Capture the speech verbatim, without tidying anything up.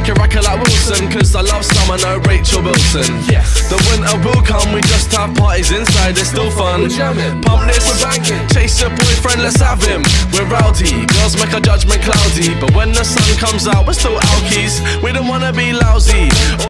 make it racket like Wilson, cause I love summer, no Rachel Wilson. Yes. The winter will come, we just have parties inside, it's still fun. We're jamming, pump this, we're banging. Chase your boyfriend, let's have him. We're rowdy, girls make our judgment cloudy, but when the sun comes out, we're still alkies. We don't wanna be lousy.